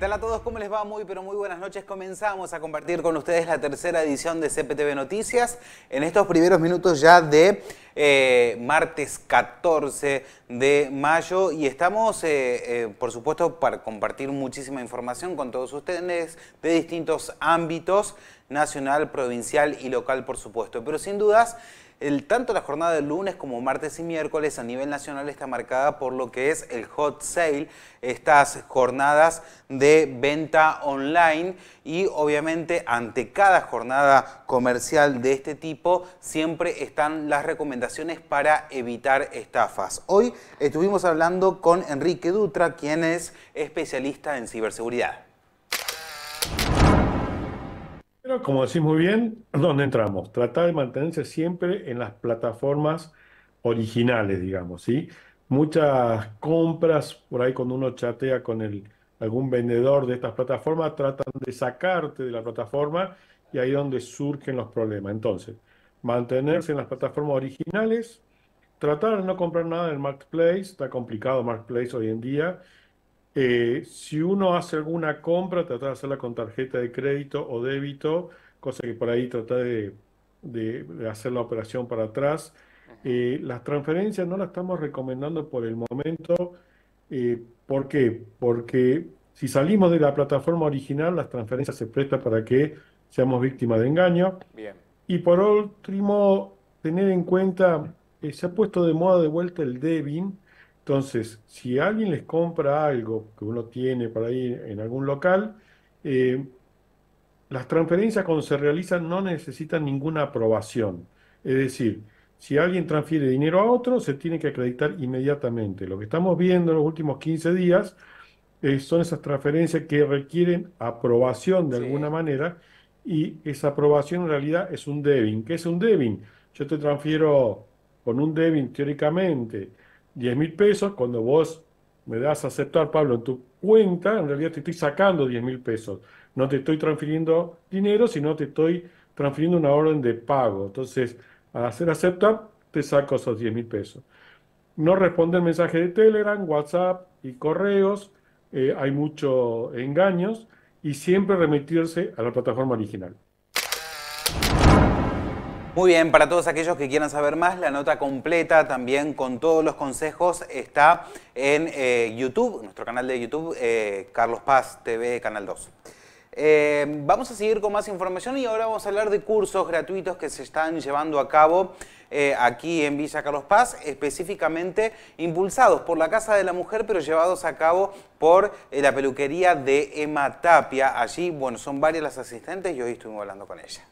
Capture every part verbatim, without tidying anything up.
tal a todos? ¿Cómo les va? Muy, pero muy buenas noches. Comenzamos a compartir con ustedes la tercera edición de C P T V Noticias en estos primeros minutos ya de eh, martes catorce de mayo y estamos, eh, eh, por supuesto, para compartir muchísima información con todos ustedes de distintos ámbitos, nacional, provincial y local, por supuesto. Pero sin dudas, El, tanto la jornada del lunes como martes y miércoles a nivel nacional está marcada por lo que es el hot sale, estas jornadas de venta online, y obviamente ante cada jornada comercial de este tipo siempre están las recomendaciones para evitar estafas. Hoy estuvimos hablando con Enrique Dutra, quien es especialista en ciberseguridad. Pero como decís muy bien, ¿dónde entramos? Tratar de mantenerse siempre en las plataformas originales, digamos, ¿sí? Muchas compras, por ahí cuando uno chatea con el, algún vendedor de estas plataformas, tratan de sacarte de la plataforma y ahí es donde surgen los problemas. Entonces, mantenerse en las plataformas originales, tratar de no comprar nada en el Marketplace, está complicado el Marketplace hoy en día. Eh, si uno hace alguna compra, trata de hacerla con tarjeta de crédito o débito, cosa que por ahí trata de, de- de hacer la operación para atrás. Eh, las transferencias no las estamos recomendando por el momento. Eh, ¿por qué? Porque si salimos de la plataforma original, las transferencias se prestan para que seamos víctimas de engaño. Bien. Y por último, tener en cuenta, eh, se ha puesto de moda de vuelta el Debit. Entonces, si alguien les compra algo que uno tiene por ahí en algún local, eh, las transferencias cuando se realizan no necesitan ninguna aprobación. Es decir, si alguien transfiere dinero a otro, se tiene que acreditar inmediatamente. Lo que estamos viendo en los últimos quince días eh, son esas transferencias que requieren aprobación de Sí. alguna manera, y esa aprobación en realidad es un debit. ¿Qué es un debit? Yo te transfiero con un debit teóricamente diez mil pesos. Cuando vos me das a aceptar, Pablo, en tu cuenta, en realidad te estoy sacando diez mil pesos. No te estoy transfiriendo dinero, sino te estoy transfiriendo una orden de pago. Entonces, al hacer aceptar, te saco esos diez mil pesos. No responder mensajes de Telegram, WhatsApp y correos. Eh, hay muchos engaños, y siempre remitirse a la plataforma original. Muy bien, para todos aquellos que quieran saber más, la nota completa también con todos los consejos está en eh, YouTube, nuestro canal de YouTube, eh, Carlos Paz T V, Canal dos. Eh, vamos a seguir con más información y ahora vamos a hablar de cursos gratuitos que se están llevando a cabo eh, aquí en Villa Carlos Paz, específicamente impulsados por la Casa de la Mujer, pero llevados a cabo por eh, la peluquería de Emma Tapia. Allí, bueno, son varias las asistentes y hoy estuvimos hablando con ella.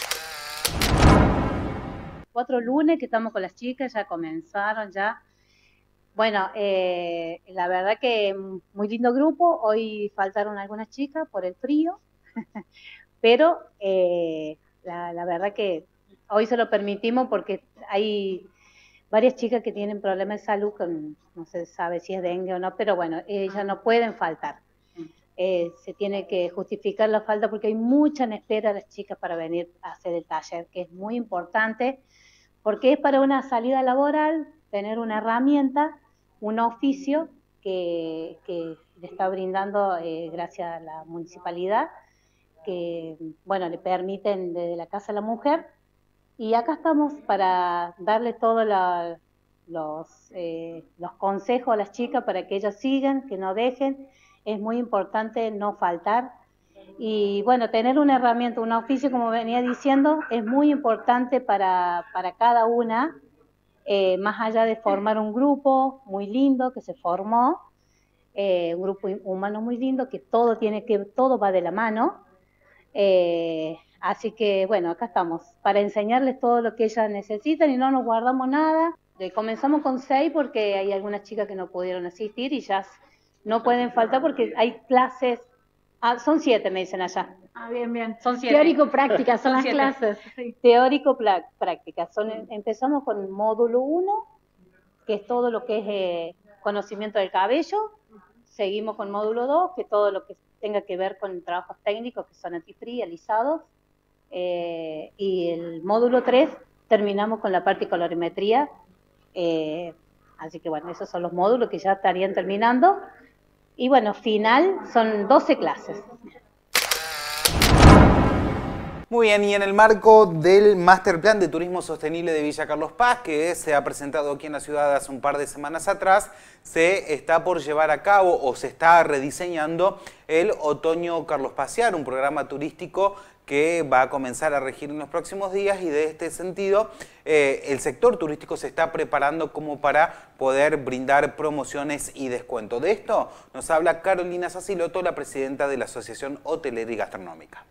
Cuatro lunes que estamos con las chicas, ya comenzaron ya. Bueno, eh, la verdad que muy lindo grupo. Hoy faltaron algunas chicas por el frío, pero eh, la, la verdad que hoy se lo permitimos porque hay varias chicas que tienen problemas de salud, con, no se sabe si es dengue o no, pero bueno, ellas no pueden faltar. Eh, se tiene que justificar la falta porque hay mucha en espera las chicas para venir a hacer el taller, que es muy importante porque es para una salida laboral tener una herramienta, un oficio que, que le está brindando eh, gracias a la municipalidad, que bueno, le permiten desde la Casa de la Mujer, y acá estamos para darle todos la, los, eh, los consejos a las chicas para que ellas sigan, que no dejen. Es muy importante no faltar. Y bueno, tener una herramienta, un oficio, como venía diciendo, es muy importante para, para cada una, eh, más allá de formar un grupo muy lindo que se formó, eh, un grupo humano muy lindo, que todo tiene que, todo va de la mano. Eh, así que bueno, acá estamos para enseñarles todo lo que ellas necesitan y no nos guardamos nada. Eh, comenzamos con seis porque hay algunas chicas que no pudieron asistir y ya no pueden faltar porque hay clases. Ah, son siete, me dicen allá. Ah, bien, bien. Son siete. Teórico-prácticas son, son las siete. clases. Sí. Teórico-prácticas. Son, empezamos con módulo uno, que es todo lo que es eh, conocimiento del cabello. Seguimos con módulo dos, que es todo lo que tenga que ver con trabajos técnicos, que son antifreeze, alisados. Eh, y el módulo tres terminamos con la parte de colorimetría. Eh, así que bueno, esos son los módulos que ya estarían terminando. Y bueno, final son doce clases. Muy bien, y en el marco del Master Plan de Turismo Sostenible de Villa Carlos Paz, que se ha presentado aquí en la ciudad hace un par de semanas atrás, se está por llevar a cabo o se está rediseñando el Otoño Carlos Pasear, un programa turístico que va a comenzar a regir en los próximos días, y de este sentido eh, el sector turístico se está preparando como para poder brindar promociones y descuento. De esto nos habla Carolina Saciloto, la presidenta de la Asociación Hotelera y Gastronómica.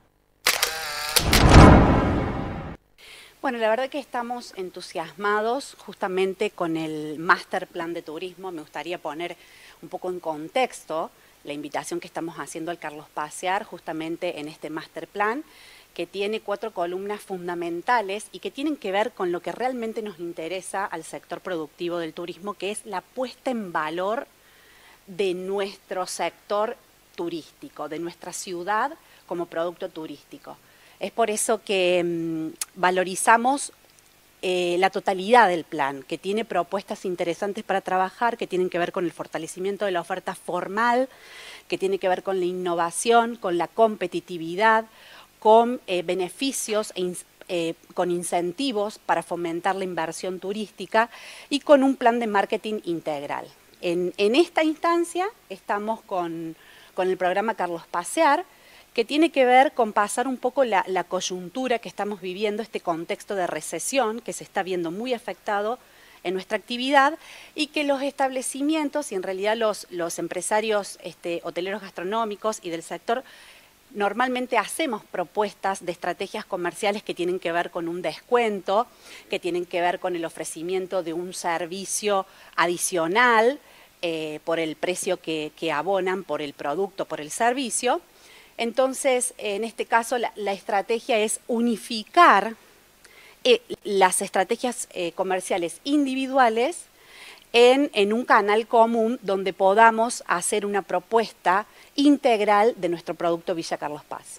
Bueno, la verdad que estamos entusiasmados justamente con el Master Plan de Turismo. Me gustaría poner un poco en contexto la invitación que estamos haciendo al Carlos Pasear justamente en este Master Plan, que tiene cuatro columnas fundamentales y que tienen que ver con lo que realmente nos interesa al sector productivo del turismo, que es la puesta en valor de nuestro sector turístico, de nuestra ciudad como producto turístico. Es por eso que mmm, valorizamos eh, la totalidad del plan, que tiene propuestas interesantes para trabajar, que tienen que ver con el fortalecimiento de la oferta formal, que tiene que ver con la innovación, con la competitividad, con eh, beneficios e in, eh, con incentivos para fomentar la inversión turística y con un plan de marketing integral. En, en esta instancia estamos con, con el programa Carlos Pasear, que tiene que ver con pasar un poco la, la coyuntura que estamos viviendo, este contexto de recesión que se está viendo muy afectado en nuestra actividad, y que los establecimientos y en realidad los, los empresarios este, hoteleros gastronómicos y del sector normalmente hacemos propuestas de estrategias comerciales que tienen que ver con un descuento, que tienen que ver con el ofrecimiento de un servicio adicional eh, por el precio que, que abonan por el producto, por el servicio. Entonces, en este caso, la, la estrategia es unificar eh, las estrategias eh, comerciales individuales en, en un canal común donde podamos hacer una propuesta integral de nuestro producto Villa Carlos Paz.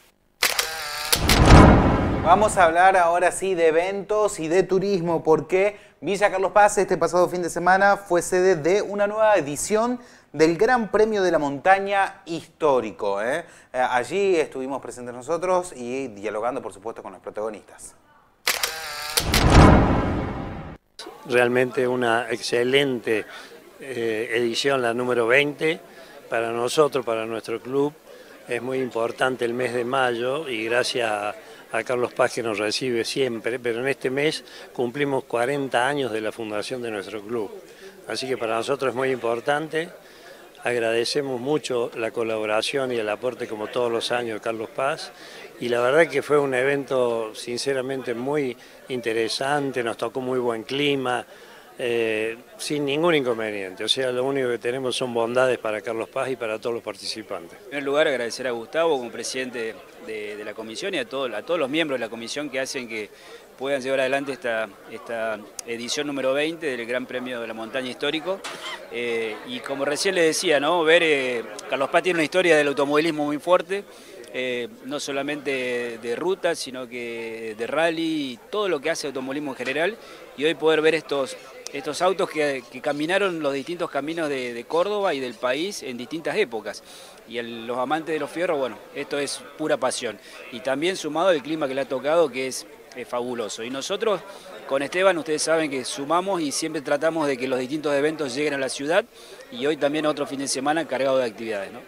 Vamos a hablar ahora sí de eventos y de turismo, porque Villa Carlos Paz este pasado fin de semana fue sede de una nueva edición del Gran Premio de la Montaña Histórico. ¿eh? Allí estuvimos presentes nosotros y dialogando, por supuesto, con los protagonistas. Realmente una excelente eh, edición, la número veinte, para nosotros, para nuestro club. Es muy importante el mes de mayo y gracias a, a Carlos Paz, que nos recibe siempre, pero en este mes cumplimos cuarenta años de la fundación de nuestro club. Así que para nosotros es muy importante. Agradecemos mucho la colaboración y el aporte, como todos los años, de Carlos Paz, y la verdad que fue un evento sinceramente muy interesante, nos tocó muy buen clima, eh, sin ningún inconveniente. O sea, lo único que tenemos son bondades para Carlos Paz y para todos los participantes. En primer lugar, agradecer a Gustavo como presidente de, de la comisión y a, todo, a todos los miembros de la comisión que hacen que puedan llevar adelante esta, esta edición número veinte del Gran Premio de la Montaña Histórico. Eh, y como recién les decía, ¿no? Ver, eh, Carlos Paz tiene una historia del automovilismo muy fuerte, eh, no solamente de ruta, sino que de rally y todo lo que hace automovilismo en general. Y hoy poder ver estos, estos autos que, que caminaron los distintos caminos de, de Córdoba y del país en distintas épocas. Y el, los amantes de los fierros, bueno, esto es pura pasión. Y también sumado al clima que le ha tocado, que es Es fabuloso. Y nosotros con Esteban, ustedes saben que sumamos y siempre tratamos de que los distintos eventos lleguen a la ciudad, y hoy también otro fin de semana cargado de actividades, ¿no?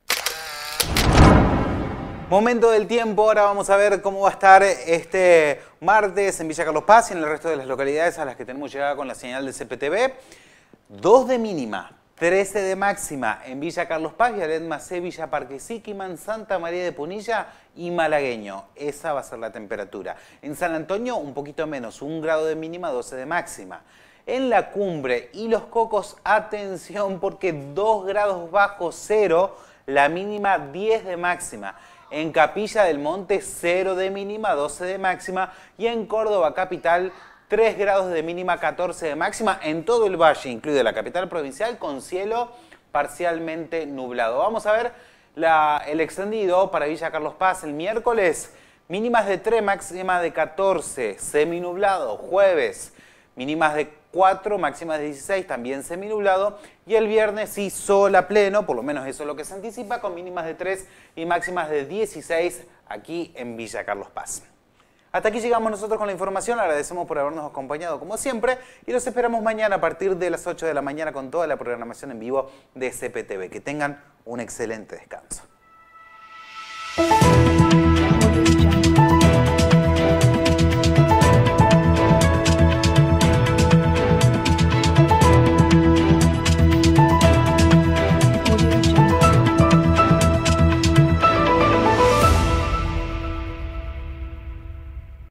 Momento del tiempo, ahora vamos a ver cómo va a estar este martes en Villa Carlos Paz y en el resto de las localidades a las que tenemos llegada con la señal de C P T V. dos de mínima, trece de máxima en Villa Carlos Paz, Vialet Macé, Villa Parque Siquiman, Santa María de Punilla y Malagueño. Esa va a ser la temperatura. En San Antonio un poquito menos, un grado de mínima, doce de máxima. En la Cumbre y Los Cocos, atención, porque dos grados bajo cero, la mínima diez de máxima. En Capilla del Monte cero de mínima, doce de máxima. Y en Córdoba capital tres grados de mínima, catorce de máxima. En todo el valle, incluida la capital provincial, con cielo parcialmente nublado. Vamos a ver la, el extendido para Villa Carlos Paz el miércoles. Mínimas de tres, máximas de catorce, seminublado. Jueves, mínimas de cuatro, máximas de dieciséis, también seminublado. Y el viernes sí, sol a pleno, por lo menos eso es lo que se anticipa, con mínimas de tres y máximas de dieciséis aquí en Villa Carlos Paz. Hasta aquí llegamos nosotros con la información, agradecemos por habernos acompañado como siempre y los esperamos mañana a partir de las ocho de la mañana con toda la programación en vivo de C P T V. Que tengan un excelente descanso.